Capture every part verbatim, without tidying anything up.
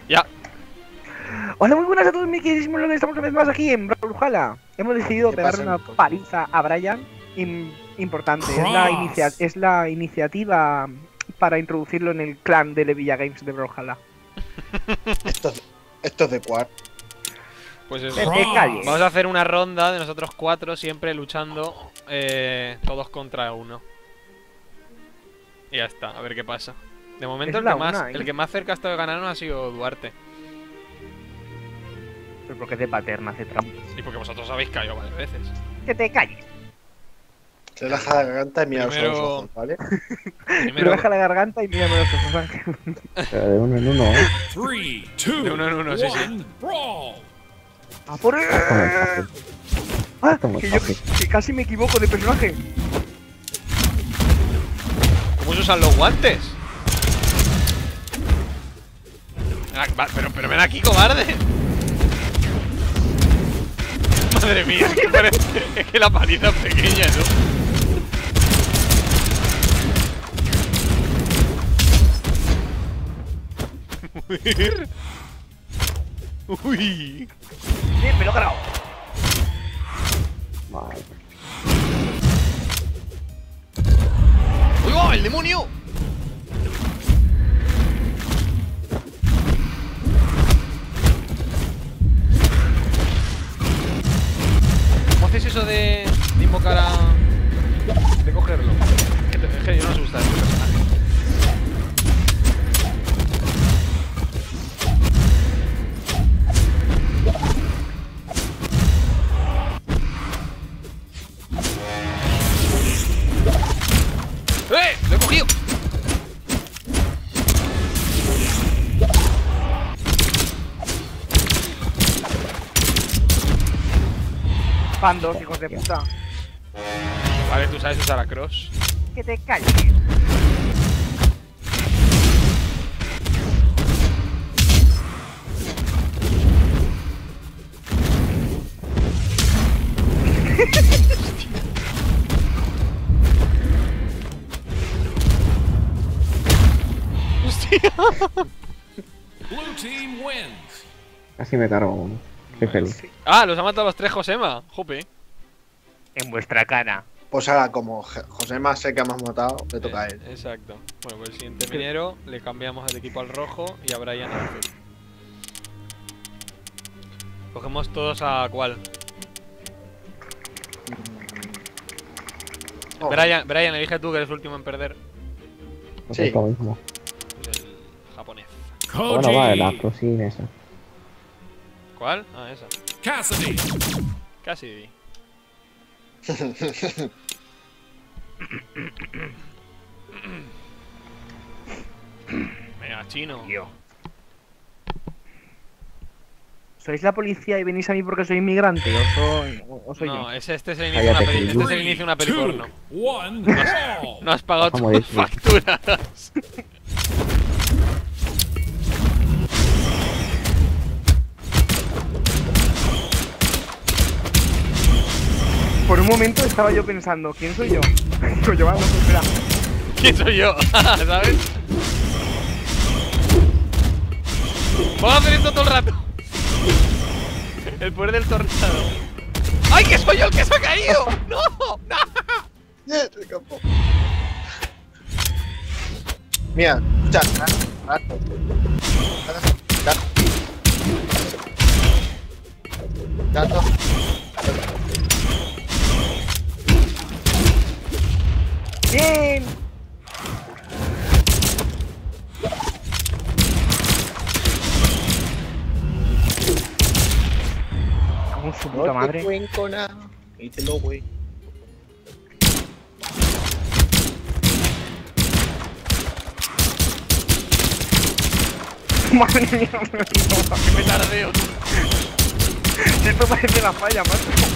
Ya. Hola, muy buenas a todos mis queridísimos lones. Estamos una vez más aquí en Brawlhalla. Hemos decidido pegarle una paliza a Brian. im- importante. Es la, inicia es la iniciativa para introducirlo en el clan de Levilla Games de Brawlhalla. Esto, esto es de Quad. Pues eso. Que te calles. Vamos a hacer una ronda de nosotros cuatro, siempre luchando eh, todos contra uno. Y ya está, a ver qué pasa. De momento Es el la que, más, una, ¿eh? el que más cerca ha estado de ganar no ha sido Duarte. Pero porque es de paterna, hace trampas. Y porque vosotros habéis caído varias veces. Que te calles. Se relaja la garganta y mira Primero- los ojos, ¿vale? Pero Primero baja la garganta y mírame los ojos, Ángel. Pero de uno en uno, ¿eh? Three, two, De uno en uno, sí, sí. one, brawl. ¡A por él! Esto no es fácil. ¡Ah! Esto no es Que yo fácil. que casi me equivoco de personaje. ¿Cómo se usan los guantes? Ven aquí, va, pero, pero ven aquí, cobarde. Madre mía, es que, parece, es que la paliza es pequeña, ¿no? Joder. Uy. Bien, me lo he grabado. Vale. ¡Uy, va, el demonio! ¿Cómo haces eso de, de invocar a... de cogerlo? Es que, te, es que yo no me asusta este personaje. ¡Eh! ¡Lo he cogido! Pandos, hijos de puta. Vale, tú sabes usar a Cross. Que te calles. ¡Hostia! Blue team wins. Casi me cargo uno. Estoy feliz. Ah, los ha matado los tres Josema. Jope. En vuestra cara. Pues ahora, como Je- Josema sé que hemos matado, le toca a él. Eh, Exacto. Bueno, pues el siguiente minero le cambiamos el equipo al rojo y a Brian al azul. Cogemos todos a cuál. Oh, Brian, Brian, elige tú que eres el último en perder. No Sí. es lo mismo. Pues el japonés. Bueno, vale, la Koji. crucín esa. ¿Cuál? Ah, esa. Cassidy. Casi. Venga, chino. Yo. ¿Sois la policía y venís a mí porque soy inmigrante? ¿O soy, o, o soy No, yo? ese, este es el inicio de una Cállate, peli. que Este es el inicio de una peli Two, porno. one, brawl. No has pagado Vamos a tus decir. facturas. Por un momento estaba yo pensando, ¿quién soy yo? Coño, va, no, espera. ¿Quién soy yo? ¿Sabes? Vamos a hacer esto todo el rato. El poder del tornado. ¡Ay, que soy yo el que se ha caído! ¡No! ¡No! Yes, el campo. Mira, escucha. Gato. Gato. Gato. ¡Bien! Cago en su puta madre. cuenco nada. Quítelo, güey. Madre mía, ¡Que me tardeo! esto parece la falla, macho.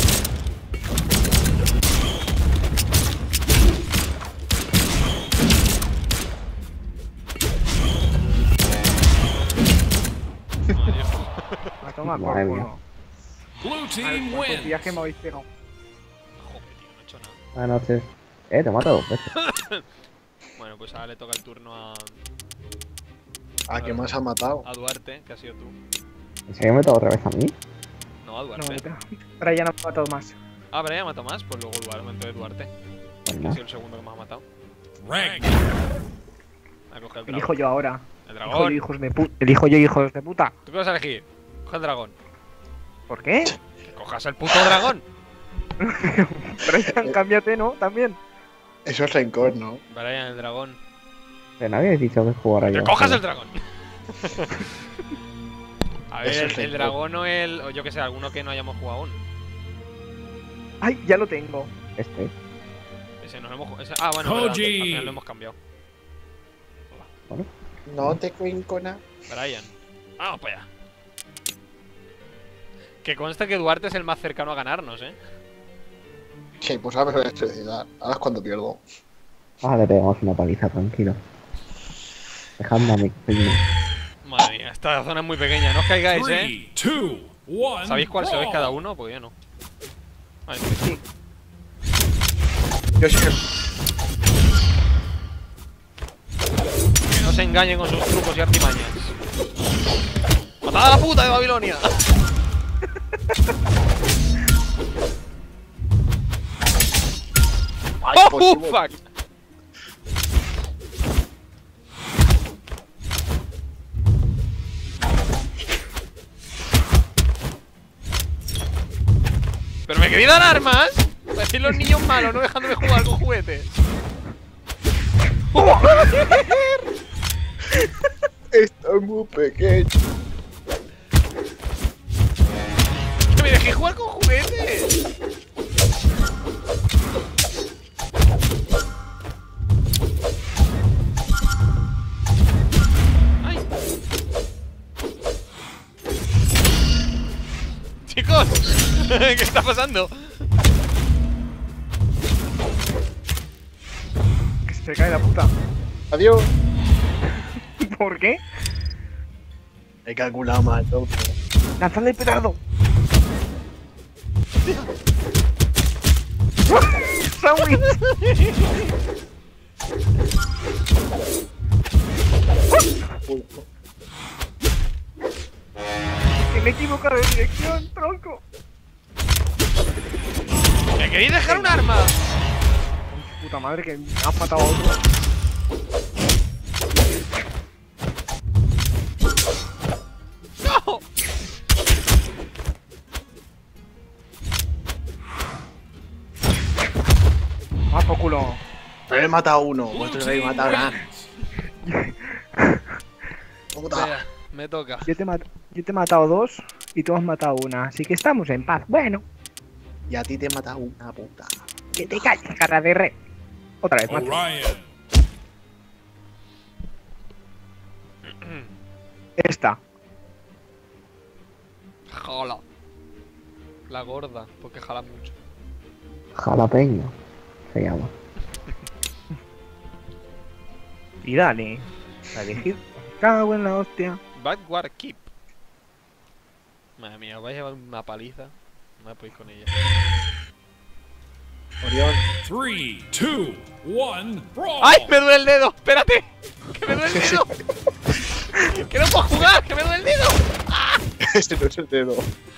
A tomar por Madre culo. Blue team Al wins. viaje me habéis pegado. Joder, tío, no he hecho nada. Ah, no, te... Eh, te mata dos veces. Bueno, pues ahora le toca el turno a... ¿A quién más ha matado? A Duarte, que ha sido tú. ¿En serio me he matado otra vez a mí? No, a No, Duarte. Brian ha matado más. Ah, Brian ha matado más, pues luego Duarte, entonces Duarte. Pues Que no. ha sido el segundo que me ha matado. Ragnar. Ha cogido el Elijo dragón. yo ahora. El Elijo yo, dragón. hijos de puta. Elijo yo, hijos de puta. ¿Tú qué vas a elegir? Coge el dragón. ¿Por qué? Que cojas el puto dragón. Brian, cámbiate, ¿no? También. Eso es rencor, ¿no? Brian, el dragón. Pero nadie ha dicho que jugara ¡Que yo. cojas el dragón! A ver, Eso el, es el rencor. dragón o el. O yo que sé, alguno que no hayamos jugado aún. Ay, ya lo tengo. Este. Ese no lo hemos jugado. ese- Ah, bueno, verdad, al Koji. final lo hemos cambiado. No te cuincona. Brian. Vamos para allá. Que conste que Duarte es el más cercano a ganarnos, ¿eh? Sí, pues ahora me voy a suicidar. Ahora es cuando pierdo. Ah, le pegamos una paliza, tranquilo. Dejadme a mi pequeño. Madre mía, esta zona es muy pequeña. No os caigáis, ¿eh? Three, two, one. ¿Sabéis cuál sabéis brawl. cada uno? Pues yo no. Vale, sí. Yo sí que. Que no se engañen con sus trucos y artimañas. ¡Matad a la puta de Babilonia! Ay, ¡Oh, pues, hubo- fuck! ¿Pero me queréis dar armas? Parecéis los niños malos, no dejándome jugar con juguetes. Esto es muy pequeño. ¡Que me dejéis jugar con juguetes! ¡Ay! ¡Chicos! ¿Qué está pasando? Que se cae la puta. Adiós. ¿Por qué? He calculado mal, todo. ¡Lanzadle el petardo! ¡Sándwich! ¡Que me he equivocado de dirección, tronco! ¿Me queréis dejar un arma? Puta madre, que has matado a otro. ¡No! ¡Más por culo! Pero he matado a uno. Blue Vosotros habéis team matado a wins. Puta. Espera, me toca. Yo te, he mat- yo te he matado dos y tú has matado una, así que estamos en paz. Bueno, Y a ti te he matado una puta. que te calles, cara de re. Otra vez, macho. Orion. Esta. Jala. La gorda, porque jala mucho. Jalapeño. Se llama. Y dale. La elegid. Cago en la hostia. Backward Keep. Madre mía, os vais a llevar una paliza. No me podéis con ella. Orión. Three, two, one, brawl. ¡Ay! ¡Me duele el dedo! ¡Espérate! ¡Que me duele el dedo! ¡Que no puedo jugar! ¡Que me duele el dedo! Este no es el dedo.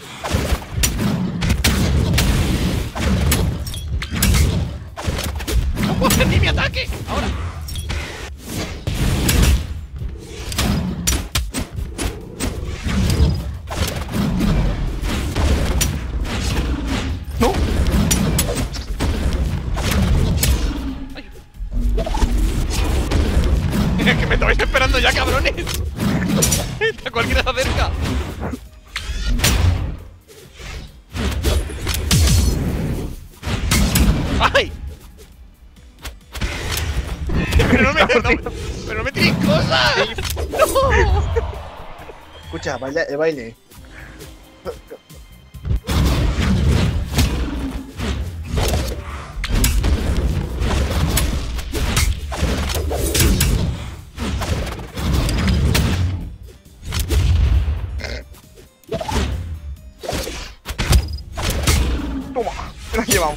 ¡No puedo hacer ni mi ataque! ¡Ahora! ¡No! ¡Es que me estabais esperando ya, cabrones! ¡Está cualquiera se acerca! ¡Ay! ¡Pero no me, no, pero no me tiréis cosas! ¡No! Escucha, baila, el baile. Toma. Te la has llevado.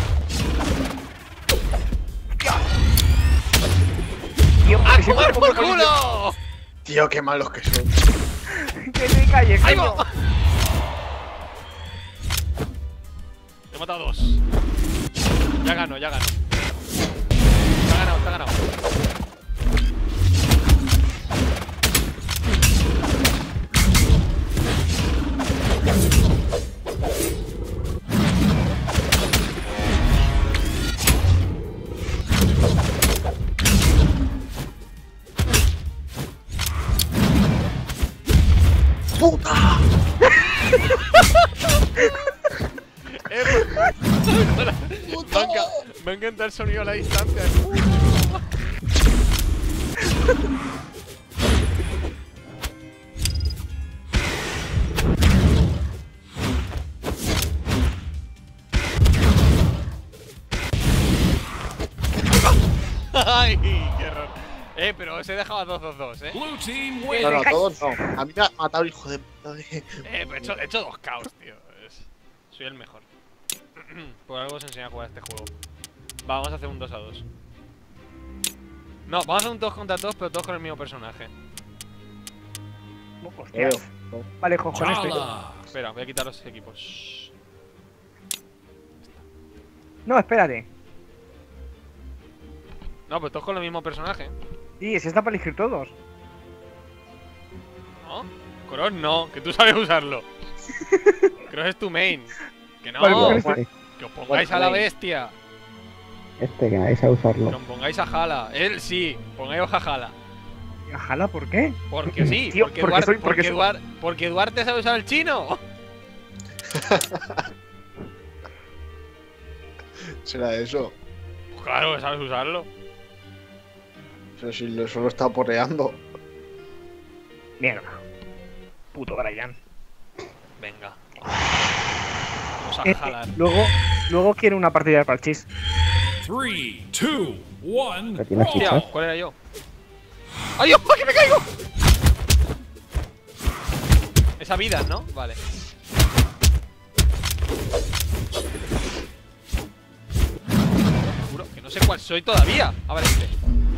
Tío, ¡A que siempre tomar te pongo por culo! Tío, qué malos que son. ¡Que te calles, ¡Ahí coño! va! He matado dos. Ya gano, ya gano. Te ha ganado, te ha ganado. ¡Puta! Eh, me, enca me encanta el sonido a la distancia. Ay, qué error. Eh, pero os he dejado a dos dos dos, eh. Blue team No, wins. no, todos no. A mí me ha matado el hijo de puta de... Eh, pero he hecho, he hecho dos caos, tío. Es- soy el mejor. Por algo os enseño a jugar este juego. Va, vamos a hacer un dos a dos. No, vamos a hacer un dos contra dos, pero todos con el mismo personaje. Hostias. Vale, cojones. estoy- Chala. Espera, voy a quitar los equipos. No, espérate. No, pues todos con el mismo personaje. Sí, si está para elegir todos. ¿No? Cross no, que tú sabes usarlo. Cross es tu main. Que no, Vale, Yo, pues este, que os pongáis a la bestia. este que vais a usarlo. Que os pongáis a Jala. Él sí, pongáis a Jala. Jala, ¿por qué? Porque sí, Tío, porque, porque Duarte, soy- porque porque, soy- Duar- porque Duarte sabe usar el chino. Será eso. Pues claro que sabes usarlo. Pero si lo solo está porreando. Mierda. Puto Brian. Venga. Vamos a Eh, jalar. luego, luego quiero una partida de parchís. Three, two, one, ¿Pero tienes brawl. fichas? ¿Cuál era yo? ¡Ay, oh, que me caigo! Esa vida, ¿no? Vale. Juro que no sé cuál soy todavía. A ver este.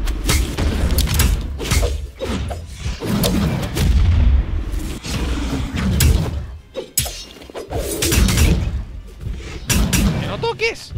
¡Que no toques!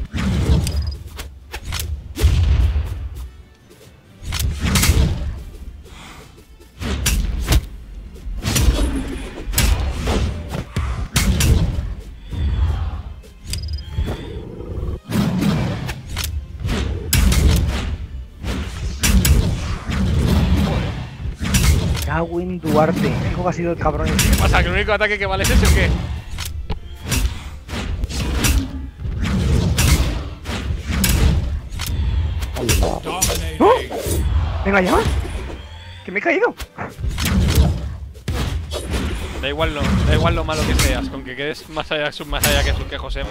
Cago en Duarte. Fijo que ha sido el cabrón. ¿Qué pasa? ¿Que el único ataque que vale es ese o qué? Hola. Dominating. Venga ya. Que me he caído. Da igual, lo, da igual lo malo que seas, con que quedes más allá, más allá que, su- que José.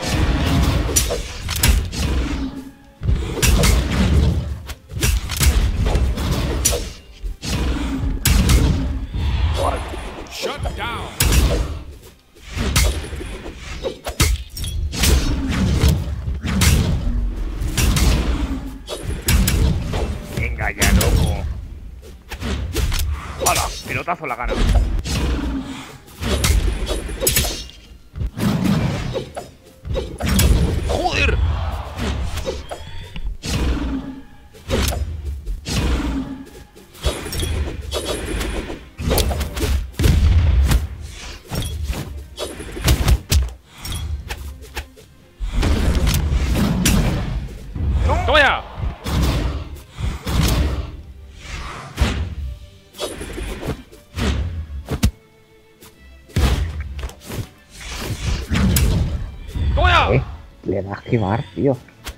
Shut down. Venga ya, loco. ¡Hala! Pelotazo la gana. ¡Joder! ¡Toma ya! ¡Toma ya! Eh, le da a esquivar, tío.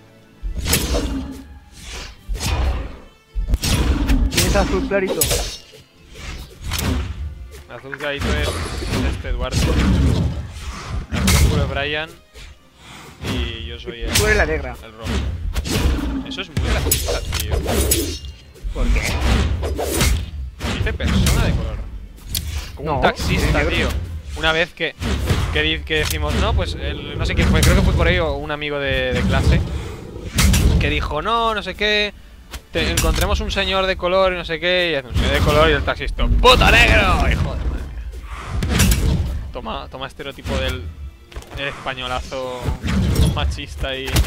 Tienes azul clarito. Azul clarito es este Duarte. Azul oscuro es Brian. Y yo soy el, Tú eres la negra. el rojo. Eso es muy racista, tío. ¿Por qué? Dice persona de color. Como No, un taxista, negro. tío. Una vez que, que, di- que decimos, no, pues el- no sé quién fue, creo que fue por ahí o un amigo de, de clase. Que dijo, no, no sé qué. te encontremos un señor de color y no sé qué, y hace un señor de color y el taxista, ¡puto negro! Y joder, madre mía. Toma, toma estereotipo del, del españolazo machista y...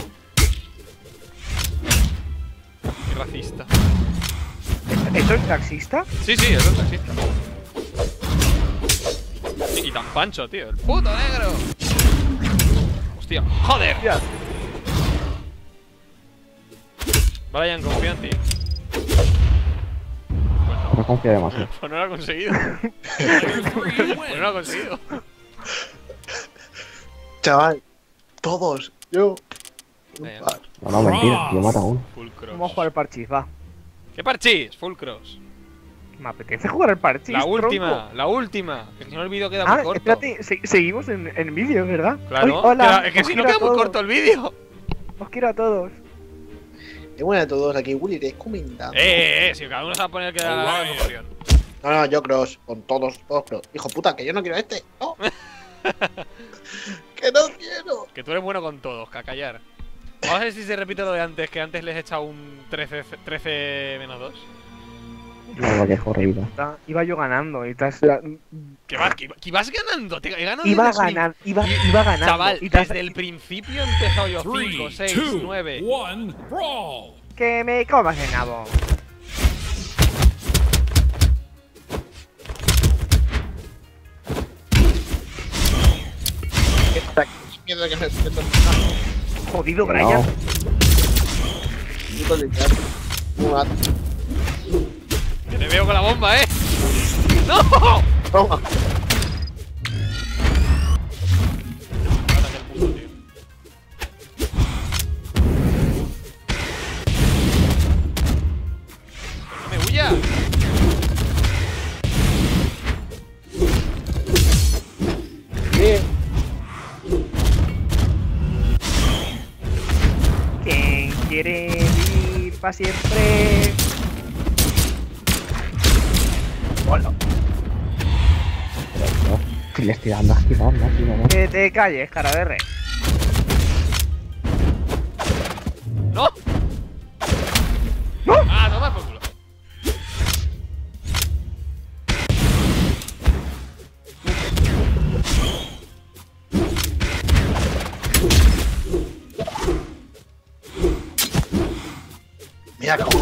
y racista. ¿Esto es taxista? Sí, sí, eso es taxista. Y, y tan pancho, tío, el puto negro. Hostia, joder. Ya. Brian, confía en ti. No confío demasiado. Pues no lo ha conseguido. Pues no lo ha conseguido. Chaval, todos, yo. Venga. No, no, mentira, yo mato a uno. Full cross. Vamos a jugar al parchís, va. ¿Qué parchís? Full cross. Me apetece jugar al parchís. La última, tronco. la última. Que si no el vídeo queda muy Ah, corto. espérate, se- seguimos en, en vídeo, ¿verdad? Claro, Ay, hola, queda- es que os si no quiero queda a muy todos. corto el vídeo. Os quiero a todos. Y bueno, a todos aquí, Willy, te comentando. Eh, eh, eh, si cada uno se va a poner que da la gana, no morían. No, no, yo cross, con todos, todos cross. Hijo puta, que yo no quiero este. No. Que no quiero. Que tú eres bueno con todos, que a callar. Vamos a ver si se repite lo de antes, que antes les he echado un trece, trece menos dos. No, que es horrible. Ta- Iba yo ganando y tras... Que vas, que, iba- que ibas ganando, te he ganado Iba desde el prin- ganando, iba, iba ganando. Chaval, y tras- desde el principio he empezado yo cinco, Three, seis, two, nueve. one, brawl. Que me comas el nabo. Mierda que me meto Jodido, No, Brian. puto literal. Un gato. Que te veo con la bomba, eh. ¡No! Toma. Mata aquel punto, tío. Pero no me huyas. Bien. ¿Quién quiere vivir para siempre? Hola. no. Si le estoy dando a esquivar, no, tío, no. Que te calles, cara de rey. ¡No! ¡No! ¡Ah, toma por culo! Mira cómo.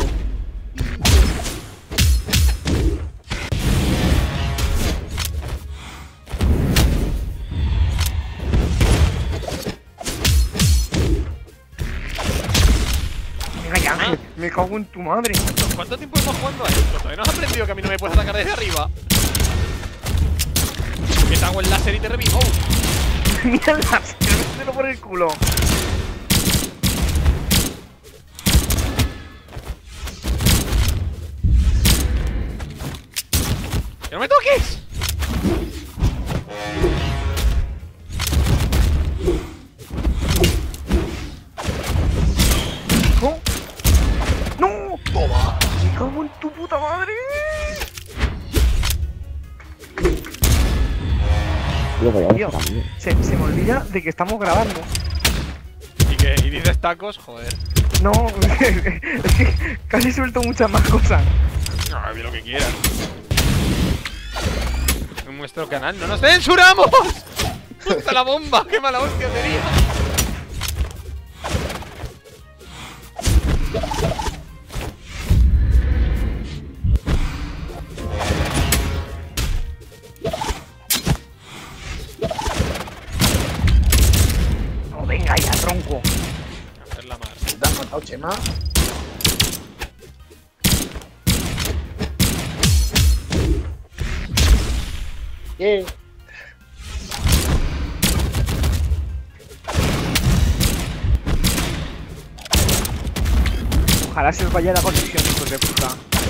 Venga ya, Ángel, me cago en tu madre. ¿Cuánto tiempo hemos jugando a esto? Todavía no has aprendido que a mí no me puedes atacar desde arriba. Que te hago el láser y te revivo. Mira el láser, mételo por el culo. ¡Que no me toques! ¡No! ¡No! ¡Toma! Me cago en tu puta madre. Tío, voy a Tío, ver también. se, se me olvida de que estamos grabando. Y que y dices tacos, joder. No, es que casi suelto muchas más cosas. No, di lo que quieras. En nuestro canal no nos censuramos. ¡Puta la bomba! ¡Qué mala hostia tenía! No, venga ya, tronco. Hacer la mar. ¿Te has matado, Chema? Bien. Ojalá se os vaya la conexión, hijos de puta.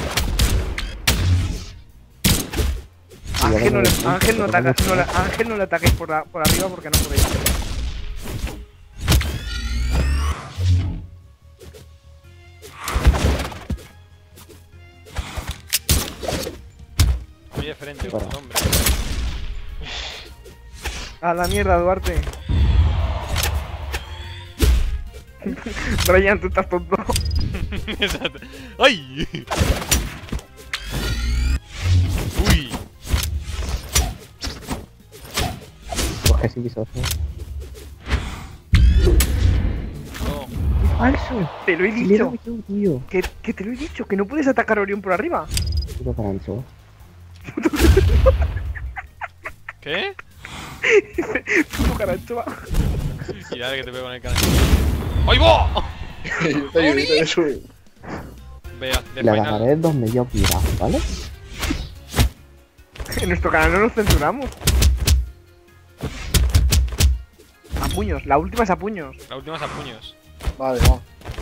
Ángel no le, Ángel no ataca- no le- Ángel no le ataquéis por, la- por arriba porque no podéis. Voy de frente, pues, hombre. A la mierda, Duarte. Brian, tú estás tonto. Exacto. ¡Ay! Uy. Coge sin visoso. No. Falso. Te lo he Le he dicho. dado, tío. Que, que te lo he dicho. Que no puedes atacar a Orión por arriba. Puto carancho. ¿Qué? Puto caranchoa. Y dale que te pego con el canal. ¡Ay, va! Yo te ayudo, yo te subo. Vea, de Le final. agarraré donde yo quiera, ¿vale? En nuestro canal no nos censuramos. A puños. La última es a puños. La última es a puños. Vale, va.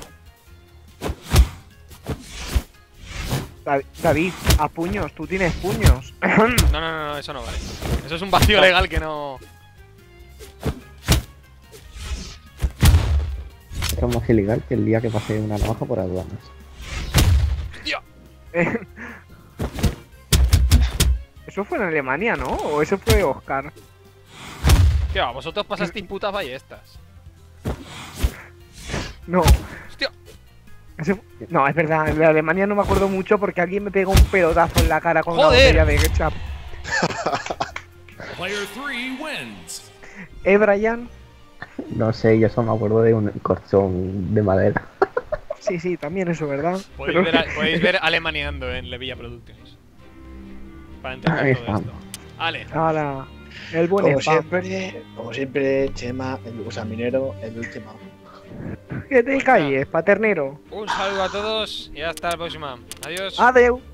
Da- David, a puños. Tú tienes puños. No, no, no, no, eso no vale. Eso es un vacío legal que no. Es más ilegal que el día que pasé una navaja por aduanas. ¡Hostia! Eso fue en Alemania, ¿no? ¿O eso fue Oscar? ¿Qué va? Vosotros pasasteis putas ballestas. No. ¡Hostia! Ese fu- No, es verdad. En Alemania no me acuerdo mucho porque alguien me pegó un pelotazo en la cara con una ¡Joder! botella de ketchup. Player three wins. ¿Eh, Brian? No sé, yo solo me acuerdo de un corchón de madera. Sí, sí, también eso, ¿verdad? Podéis, Pero- ver, a- podéis ver Alemaneando en Levilla Productions. Para entender Ahí todo está. esto. Ale. Ahora, el buen Como spam. siempre, como siempre, Chema, el, o sea, Minero, el último. Que te calles, paternero. Un saludo a todos y hasta la próxima. Adiós. Adeu.